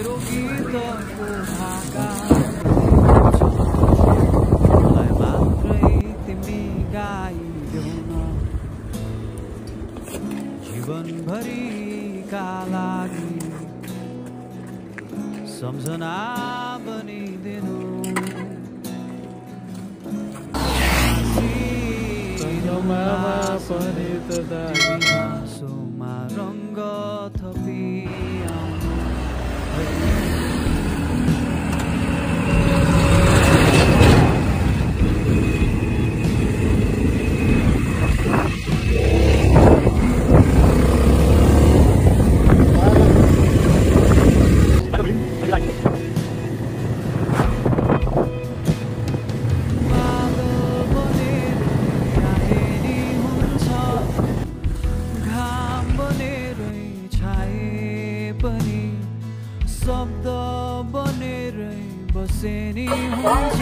मेरो गीतको भाका मात्रै तिमी गाइदेऊ न जीवनभरिका लागि सम्झना बनिदिनु पनि त हाँसोमा रङ्ग थपिआउनु शब्द बनेरै बसे नि हुन्छ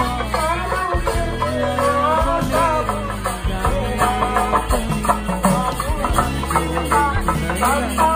बनेरै गाए पनि